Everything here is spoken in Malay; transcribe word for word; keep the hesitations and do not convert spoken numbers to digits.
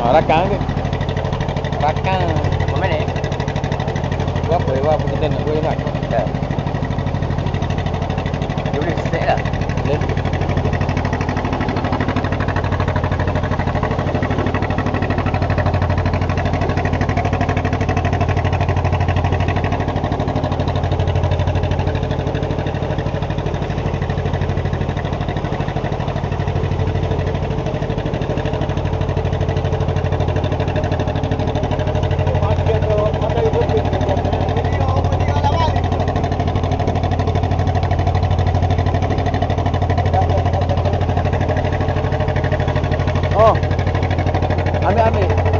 Ah, rakang ke? Rakang. Berapa minit? Berapa? Berapa kita nak boleh nak? Ya. Dia boleh set lah. Boleh. Oh, ambil ambil.